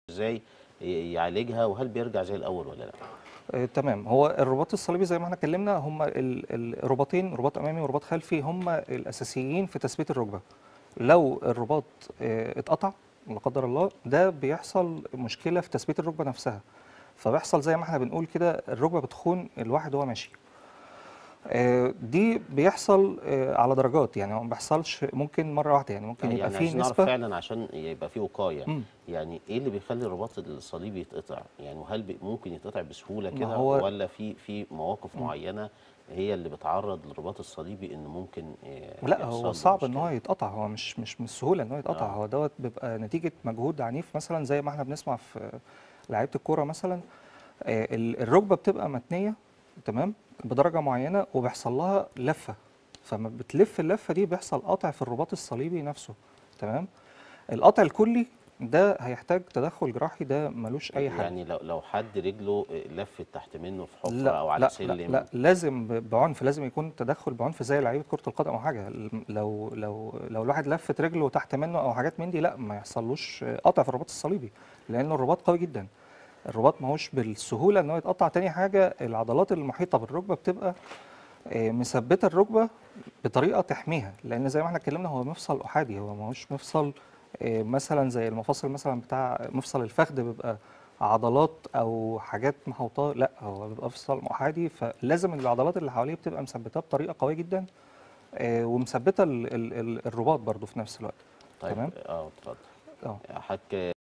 ازاي يعالجها، وهل بيرجع زي الاول ولا لا؟ تمام. هو الرباط الصليبي زي ما احنا اتكلمنا هم الرباطين، رباط امامي ورباط خلفي، هم الاساسيين في تثبيت الركبه. لو الرباط اتقطع لا قدر الله، ده بيحصل مشكله في تثبيت الركبه نفسها، فبيحصل زي ما احنا بنقول كده الركبه بتخون الواحد وهو ماشي. دي بيحصل على درجات، يعني هو ما بيحصلش ممكن مره واحده، يعني ممكن يبقى يعني فيه عايزين نعرف نسبه. فعلا عشان يبقى في وقايه، مم. يعني ايه اللي بيخلي الرباط الصليبي يتقطع؟ يعني وهل ممكن يتقطع بسهوله ما كده، هو ولا في مواقف معينه هي اللي بتعرض للرباط الصليبي ان ممكن لا، هو يحصل له صعب ان هو مشكله؟ يتقطع، هو مش من السهوله ان هو يتقطع، اه. هو دوت بيبقى نتيجه مجهود عنيف، مثلا زي ما احنا بنسمع في لعيبه الكوره مثلا. الركبه بتبقى متنيه، تمام، بدرجه معينه وبيحصل لها لفه، فما بتلف اللفه دي بيحصل قطع في الرباط الصليبي نفسه، تمام. القطع الكلي ده هيحتاج تدخل جراحي، ده ملوش اي حل. يعني لو حد رجله لفت تحت منه في حفره لا او على لا لا لا، سلم. لازم بعنف، لازم يكون تدخل بعنف زي لعيبه كره القدم او حاجه. لو الواحد لفت رجله تحت منه او حاجات من دي، لا ما يحصلوش قطع في الرباط الصليبي، لان الرباط قوي جدا. الرباط ماهوش بالسهوله ان هو يتقطع. تاني حاجه، العضلات المحيطه بالركبه بتبقى مثبته الركبه بطريقه تحميها، لان زي ما احنا اتكلمنا هو مفصل احادي، هو ماهوش مفصل مثلا زي المفاصل مثلا بتاع مفصل الفخذ بيبقى عضلات او حاجات محوطاه، لا هو بيبقى مفصل احادي، فلازم العضلات اللي حواليه بتبقى مثبتاه بطريقه قويه جدا، ومثبته الرباط برضو في نفس الوقت. طيب، تمام. اتفضل. اه. حضرتك